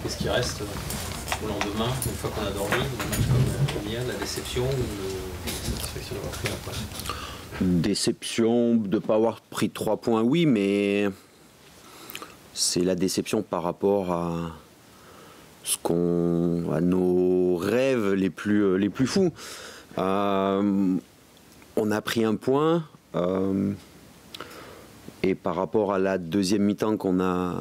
Qu'est-ce qui reste au lendemain, une fois qu'on a dormi, un match comme hier, la déception ou la satisfaction d'avoir pris un point? Déception de ne pas avoir pris 3 points, oui, mais c'est la déception par rapport à à nos rêves les plus fous. On a pris un point et par rapport à la deuxième mi-temps qu'on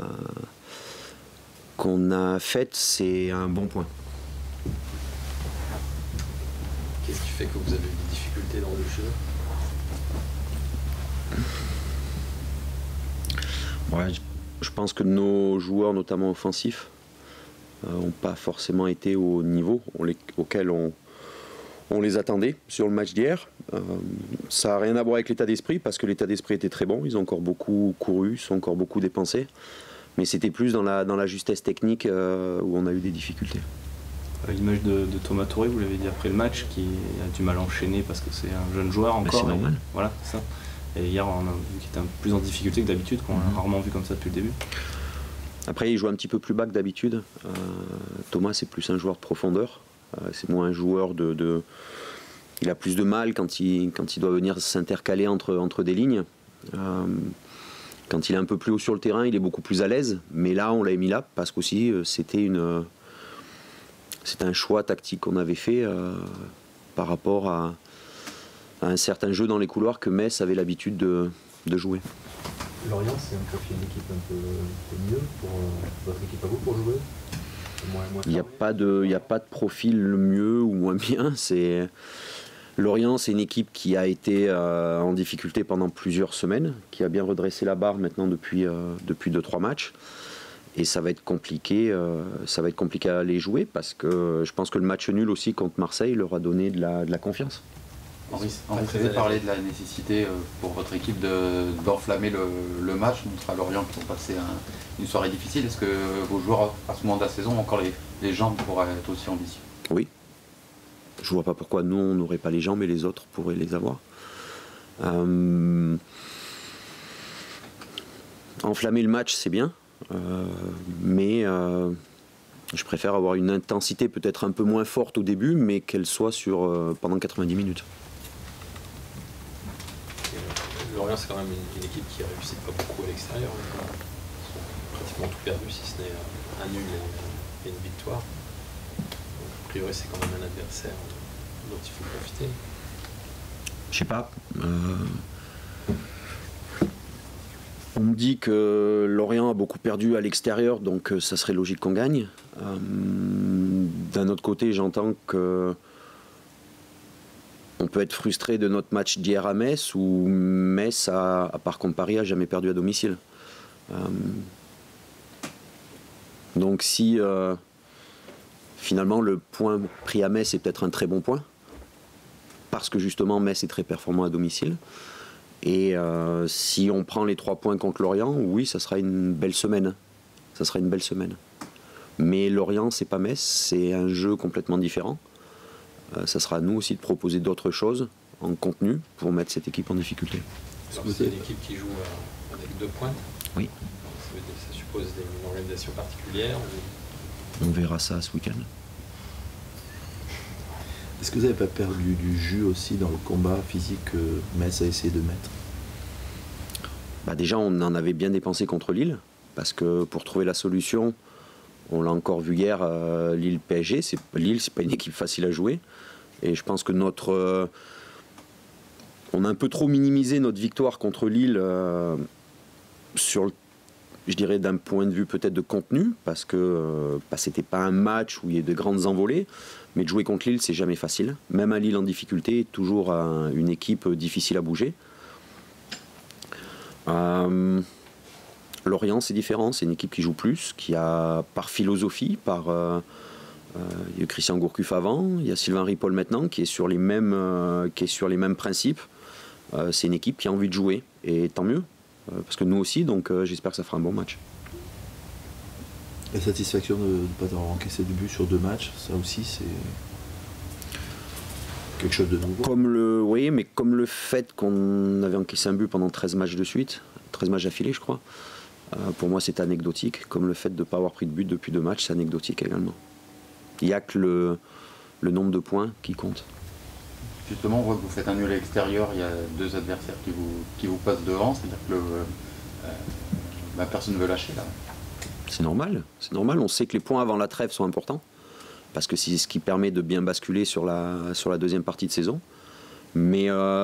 a faite, c'est un bon point. Qu'est-ce qui fait que vous avez eu des difficultés dans le jeu? Ouais, je pense que nos joueurs, notamment offensifs, n'ont pas forcément été au niveau auquel on les attendait sur le match d'hier. Ça n'a rien à voir avec l'état d'esprit, parce que l'état d'esprit était très bon. Ils ont encore beaucoup couru, ils ont encore beaucoup dépensé. Mais c'était plus dans la justesse technique où on a eu des difficultés. L'image de Thomas Touré, vous l'avez dit après le match, qui a du mal à enchaîner parce que c'est un jeune joueur encore. C'est normal. Voilà, c'est ça. Et hier, on a vu qu'il était plus en difficulté que d'habitude, qu'on l'a rarement vu comme ça depuis le début. Après, il joue un petit peu plus bas que d'habitude. Thomas, c'est plus un joueur de profondeur. C'est moins un joueur il a plus de mal quand il doit venir s'intercaler entre des lignes. Quand il est un peu plus haut sur le terrain, il est beaucoup plus à l'aise. Mais là, on l'a mis là parce qu'aussi, c'était un choix tactique qu'on avait fait par rapport à un certain jeu dans les couloirs que Metz avait l'habitude de jouer. Lorient, c'est un profil d'équipe un peu mieux pour votre équipe à vous pour jouer? Il n'y a pas de profil mieux ou moins bien. Lorient, c'est une équipe qui a été en difficulté pendant plusieurs semaines, qui a bien redressé la barre maintenant depuis 2-3 matchs. Et ça va être compliqué à les jouer parce que je pense que le match nul aussi contre Marseille leur a donné de la confiance. Henri, vous avez parlé de la nécessité pour votre équipe d'enflammer le match contre Lorient qui ont passé une soirée difficile. Est-ce que vos joueurs, à ce moment de la saison, ont encore les jambes pour être aussi ambitieux? Oui. Je ne vois pas pourquoi nous, on n'aurait pas les jambes et les autres pourraient les avoir. Enflammer le match, c'est bien. Mais je préfère avoir une intensité peut-être un peu moins forte au début, mais qu'elle soit pendant 90 minutes. Lorient, c'est quand même une équipe qui ne réussit pas beaucoup à l'extérieur. Ils ont pratiquement tout perdu, si ce n'est un nul et une victoire. Donc, a priori, c'est quand même un adversaire dont il faut profiter. Je sais pas. On me dit que Lorient a beaucoup perdu à l'extérieur, donc ça serait logique qu'on gagne. D'un autre côté, j'entends que on peut être frustré de notre match d'hier à Metz, où Metz, à part contre Paris, n'a jamais perdu à domicile. Donc si finalement le point pris à Metz est peut-être un très bon point, parce que justement Metz est très performant à domicile, et si on prend les 3 points contre Lorient, oui, ça sera une belle semaine. Ça sera une belle semaine. Mais Lorient, c'est pas Metz, c'est un jeu complètement différent. Ça sera à nous aussi de proposer d'autres choses en contenu pour mettre cette équipe en difficulté. Alors, c'est une équipe qui joue avec 2 pointes. Oui. Ça suppose une organisation particulière. On verra ça ce week-end. Est-ce que vous n'avez pas perdu du jus aussi dans le combat physique que Metz a essayé de mettre? Déjà, on en avait bien dépensé contre Lille, parce que pour trouver la solution, on l'a encore vu hier, Lille-PSG. Lille, c'est pas une équipe facile à jouer. Et je pense que on a un peu trop minimisé notre victoire contre Lille je dirais d'un point de vue peut-être de contenu, parce que c'était pas un match où il y a de grandes envolées, mais de jouer contre Lille, c'est jamais facile. Même à Lille en difficulté, toujours une équipe difficile à bouger. Lorient, c'est différent, c'est une équipe qui joue plus, qui a par philosophie, il y a Christian Gourcuff avant, il y a Sylvain Ripoll maintenant, qui est sur les mêmes principes. C'est une équipe qui a envie de jouer, et tant mieux, parce que nous aussi, donc j'espère que ça fera un bon match. La satisfaction de ne pas avoir encaissé de but sur 2 matchs, ça aussi c'est quelque chose de nouveau. Oui, mais comme le fait qu'on avait encaissé un but pendant 13 matchs de suite, 13 matchs d'affilée je crois, Pour moi, c'est anecdotique, comme le fait de ne pas avoir pris de but depuis 2 matchs, c'est anecdotique également. Il n'y a que le nombre de points qui compte. Justement, on voit que vous faites un nul à l'extérieur, il y a 2 adversaires qui vous passent devant, c'est-à-dire que personne ne veut lâcher là. C'est normal, on sait que les points avant la trêve sont importants, parce que c'est ce qui permet de bien basculer sur la deuxième partie de saison. Mais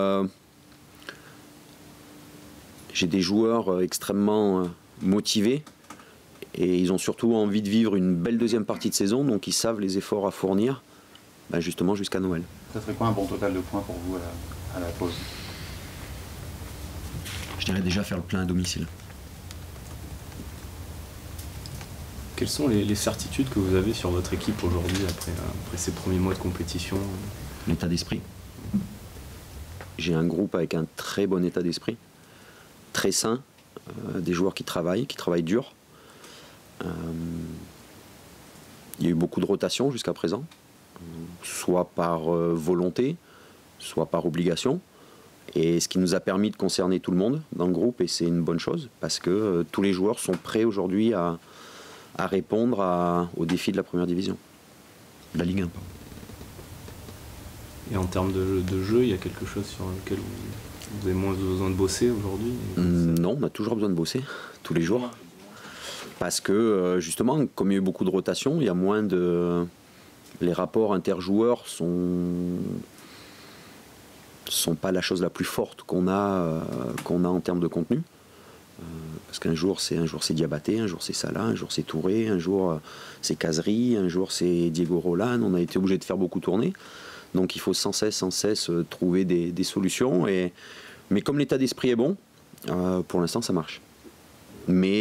j'ai des joueurs extrêmement motivés, et ils ont surtout envie de vivre une belle deuxième partie de saison, donc ils savent les efforts à fournir, justement jusqu'à Noël. Ça serait quoi un bon total de points pour vous à la pause? Je dirais déjà faire le plein à domicile. Quelles sont les certitudes que vous avez sur votre équipe aujourd'hui après ces premiers mois de compétition? L'état d'esprit. J'ai un groupe avec un très bon état d'esprit, très sain, des joueurs qui travaillent dur. Il y a eu beaucoup de rotations jusqu'à présent, soit par volonté, soit par obligation. Et ce qui nous a permis de concerner tout le monde dans le groupe, et c'est une bonne chose, parce que tous les joueurs sont prêts aujourd'hui à répondre aux défis de la première division, de la Ligue 1. Et en termes de jeu, il y a quelque chose sur lequel vous avez moins besoin de bosser aujourd'hui? Non, on a toujours besoin de bosser, tous les jours. Parce que justement, comme il y a eu beaucoup de rotation, il y a moins de... Les rapports interjoueurs sont pas la chose la plus forte qu'on a en termes de contenu. Parce qu'un jour c'est Diabaté, un jour c'est Salah, un jour c'est Touré, un jour c'est Kazri, un jour c'est Diego Roland. On a été obligé de faire beaucoup tourner, donc il faut sans cesse trouver des solutions. Mais comme l'état d'esprit est bon, pour l'instant ça marche. Mais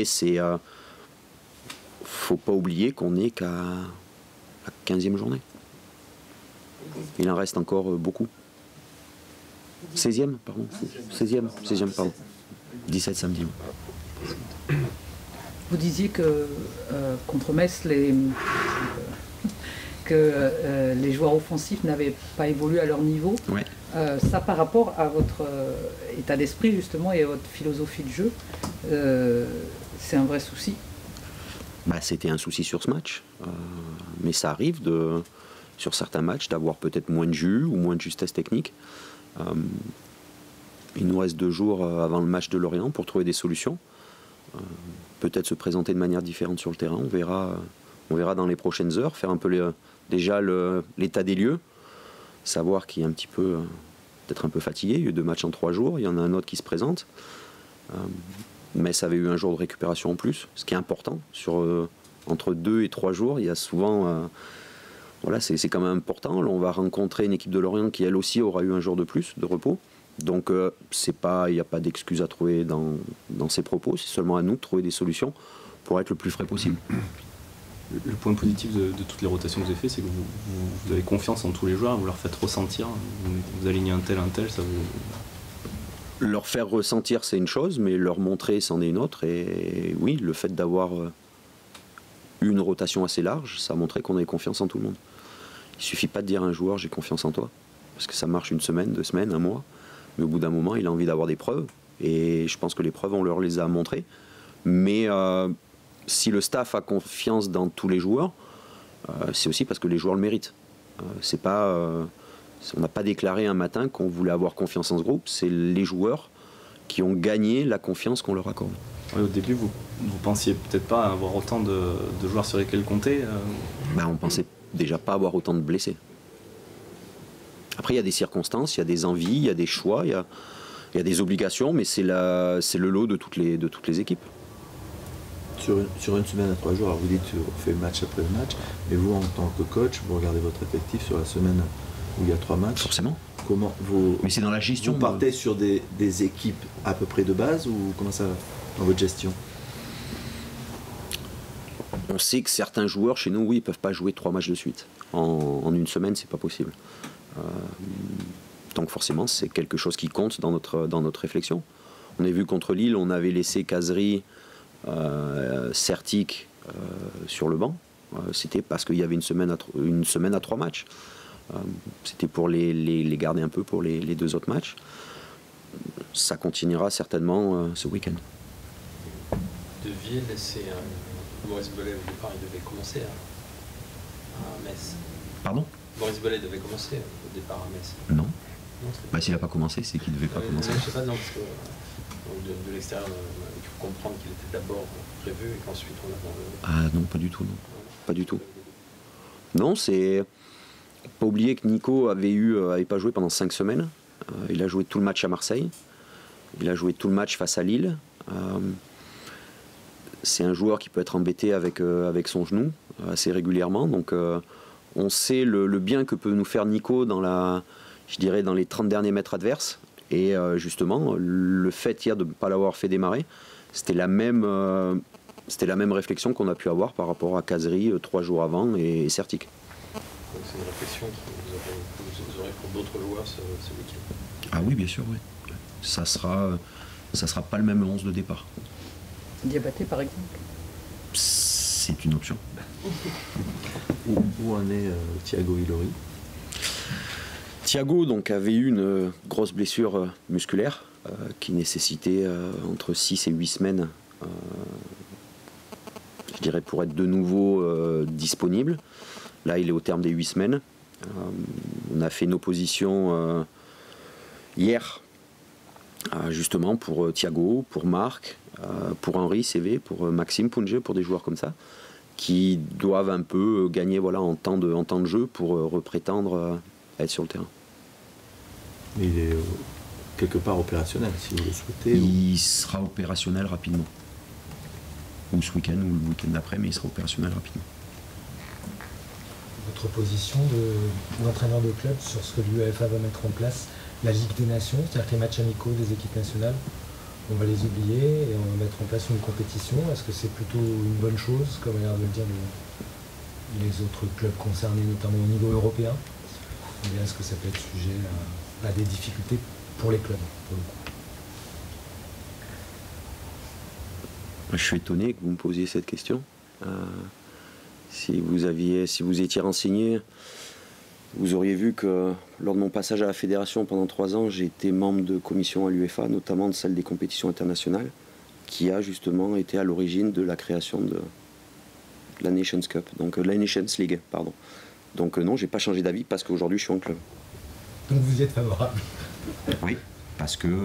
faut pas oublier qu'on n'est qu'à la 15e journée. Il en reste encore beaucoup. 16e, pardon. 16e, pardon. 17 samedi. Vous disiez que contre Metz, les joueurs offensifs n'avaient pas évolué à leur niveau. Ouais. Ça, par rapport à votre état d'esprit justement et à votre philosophie de jeu, c'est un vrai souci. C'était un souci sur ce match, mais ça arrive sur certains matchs d'avoir peut-être moins de jus ou moins de justesse technique. Il nous reste 2 jours avant le match de Lorient pour trouver des solutions. Peut-être se présenter de manière différente sur le terrain. On verra dans les prochaines heures, faire un peu déjà l'état des lieux, savoir qui est un petit peu, peut-être un peu fatigué. Il y a eu 2 matchs en 3 jours, il y en a un autre qui se présente. Metz avait eu un jour de récupération en plus, ce qui est important. Entre 2 et 3 jours, il y a souvent... c'est quand même important. Là, on va rencontrer une équipe de Lorient qui, elle aussi, aura eu un jour de plus de repos. Donc, il n'y a pas d'excuse à trouver dans ces propos. C'est seulement à nous de trouver des solutions pour être le plus frais possible. Le point positif de toutes les rotations que vous avez fait, c'est que vous avez confiance en tous les joueurs, vous leur faites ressentir. Vous alignez un tel, ça vous... Leur faire ressentir, c'est une chose, mais leur montrer, c'en est une autre. Et oui, le fait d'avoir une rotation assez large, ça a montré qu'on avait confiance en tout le monde. Il ne suffit pas de dire à un joueur « j'ai confiance en toi », parce que ça marche 1 semaine, 2 semaines, 1 mois. Mais au bout d'un moment, il a envie d'avoir des preuves. Et je pense que les preuves, on leur les a montrées. Mais si le staff a confiance dans tous les joueurs, c'est aussi parce que les joueurs le méritent. On n'a pas déclaré un matin qu'on voulait avoir confiance en ce groupe. C'est les joueurs qui ont gagné la confiance qu'on leur accorde. Oui, au début, vous pensiez peut-être pas avoir autant de joueurs sur lesquels compter On pensait déjà pas avoir autant de blessés. Après, il y a des circonstances, il y a des envies, il y a des choix, il y a des obligations, mais c'est le lot de toutes les équipes. Sur 1 semaine à 3 jours, alors vous dites on fait match après match, mais vous en tant que coach, vous regardez votre effectif sur la semaine où il y a 3 matchs. Forcément. Mais c'est dans la gestion. Vous partez sur des équipes à peu près de base ou comment ça va dans votre gestion? On sait que certains joueurs chez nous, oui, peuvent pas jouer 3 matchs de suite. En 1 semaine, c'est pas possible. Donc forcément, c'est quelque chose qui compte dans notre réflexion. On a vu contre Lille, on avait laissé Kazri, Sertic sur le banc. C'était parce qu'il y avait une semaine à 3 matchs. C'était pour les garder un peu pour les 2 autres matchs. Ça continuera certainement ce week-end. De aviez laissé Maurice Bellet au départ, il devait commencer à Metz. Pardon? Maurice Bellet devait commencer au départ à Metz. Non. Non, Bah, s'il n'a pas commencé, c'est qu'il ne devait pas commencer. Je sais pas, non, parce que de l'extérieur, il faut comprendre qu'il était d'abord prévu et qu'ensuite on l'a dans le... Ah non, pas du tout, non. Pas du tout. Non, c'est... Pas oublier que Nico avait pas joué pendant 5 semaines. Il a joué tout le match à Marseille. Il a joué tout le match face à Lille. C'est un joueur qui peut être embêté avec son genou assez régulièrement. Donc on sait le bien que peut nous faire Nico dans les 30 derniers mètres adverses. Et justement, le fait hier de ne pas l'avoir fait démarrer, c'était la même réflexion qu'on a pu avoir par rapport à Kazri 3 jours avant et Sertic. Donc c'est une réflexion que vous aurez pour d'autres joueurs ce week-end. Ah oui, bien sûr, oui. Ça sera pas le même 11 de départ. Diabaté par exemple. C'est une option. Où en est Thiago Ilori? Thiago donc, avait eu une grosse blessure musculaire qui nécessitait entre 6 et 8 semaines je dirais, pour être de nouveau disponible. Là, il est au terme des 8 semaines. On a fait une opposition hier, justement, pour Thiago, pour Marc, pour Henri CV, pour Maxime Punje, pour des joueurs comme ça, qui doivent un peu gagner voilà, en temps de jeu pour reprétendre à être sur le terrain. Mais il est quelque part opérationnel, si vous le souhaitez. Il sera opérationnel rapidement. Ou ce week-end, ou le week-end d'après, mais il sera opérationnel rapidement. Votre position d'entraîneur de club sur ce que l'UEFA va mettre en place, la Ligue des Nations, c'est-à-dire que les matchs amicaux des équipes nationales, on va les oublier et on va mettre en place une compétition. Est-ce que c'est plutôt une bonne chose, comme a l'air de le dire les autres clubs concernés, notamment au niveau européen? Ou bien est-ce que ça peut être sujet à des difficultés pour les clubs, pour le coup? Je suis étonné que vous me posiez cette question. Si vous étiez renseigné, vous auriez vu que lors de mon passage à la fédération pendant 3 ans, j'ai été membre de commission à l'UEFA, notamment de celle des compétitions internationales, qui a justement été à l'origine de la création de la Nations Cup, donc la Nations League, pardon. Donc non, j'ai pas changé d'avis parce qu'aujourd'hui je suis en club. Donc vous y êtes favorable? Oui, parce que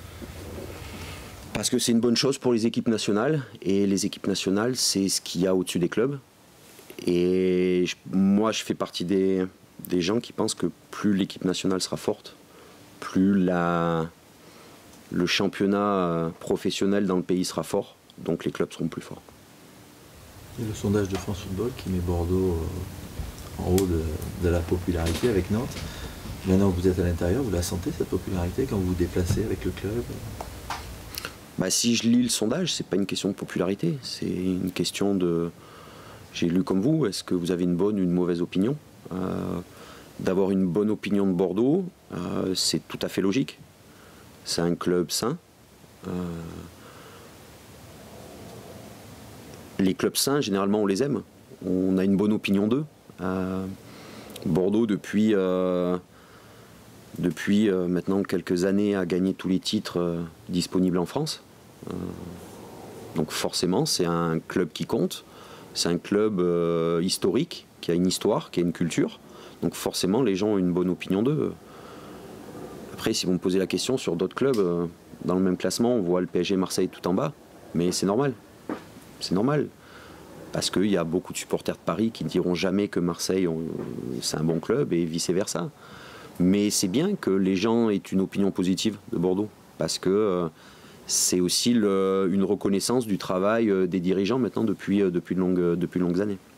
c'est une bonne chose pour les équipes nationales, et les équipes nationales, c'est ce qu'il y a au-dessus des clubs. Et moi, je fais partie des gens qui pensent que plus l'équipe nationale sera forte, plus le championnat professionnel dans le pays sera fort, donc les clubs seront plus forts. Et le sondage de France Football qui met Bordeaux en haut de la popularité avec Nantes. Maintenant que vous êtes à l'intérieur, vous la sentez cette popularité quand vous vous déplacez avec le club? Bah, si je lis le sondage, c'est pas une question de popularité, c'est une question de... J'ai lu comme vous, est-ce que vous avez une bonne ou une mauvaise opinion? D'avoir une bonne opinion de Bordeaux, c'est tout à fait logique. C'est un club sain. Les clubs sains, généralement, on les aime. On a une bonne opinion d'eux. Bordeaux, depuis maintenant quelques années, a gagné tous les titres disponibles en France. Donc forcément, c'est un club qui compte. C'est un club historique, qui a une histoire, qui a une culture. Donc forcément, les gens ont une bonne opinion d'eux. Après, si vous me posez la question sur d'autres clubs, dans le même classement, on voit le PSG Marseille tout en bas. Mais c'est normal. C'est normal. Parce qu'il y a beaucoup de supporters de Paris qui ne diront jamais que Marseille, c'est un bon club, et vice-versa. Mais c'est bien que les gens aient une opinion positive de Bordeaux. Parce que c'est aussi une reconnaissance du travail des dirigeants maintenant depuis de longues années.